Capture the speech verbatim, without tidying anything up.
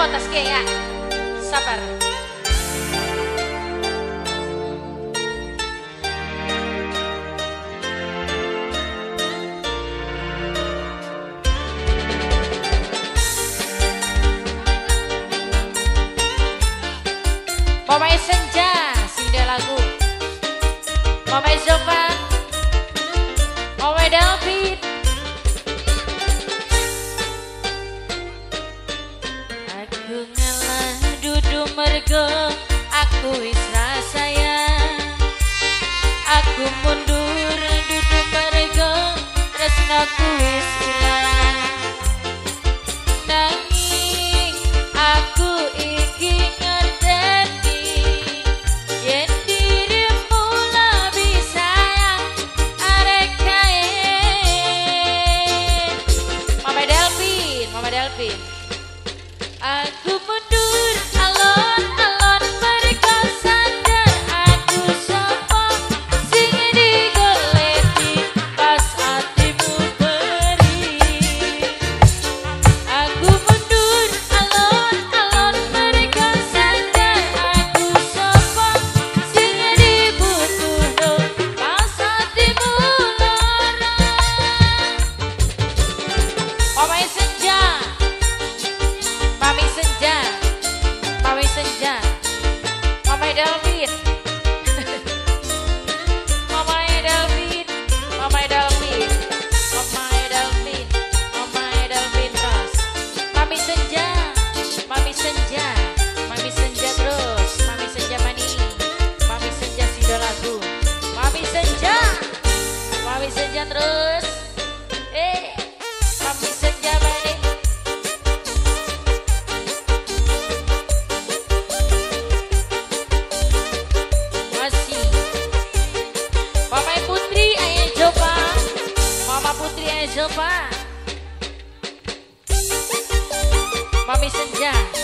atas ya. Sabar. Mamai senja, sinda lagu. Mamai Zofa, Mamai David. Aku ngalah dudu mergo, aku wis rasayang. Aku mundur dudu mergo, tresnaku wis ilang. Nanging aku iki ngerteni yen dirimu lebih sayang arek kae. Mama Delvin, Mama Delvin. Aku mundur alon-alon mereka sadar aku sapa sing digoleki pas hatimu perih. Aku mundur alon-alon mereka sadar aku sapa sing dibutuhno pas hatimu lara. Mamai senja, Mami senja, Mami senja, Mamai Delvin, Mamai Delvin, Mamai Delvin, Mamai Delvin, Mamai Delvin terus. Mami senja, Mami senja, Mami senja terus, Mami senja mani, Mami senja sinda lagu, Mami senja, Mami senja terus. Eh, Mami senja mani. Mama Putri ayah Jopa, Mama Putri ayah Jopa, Mami Senja.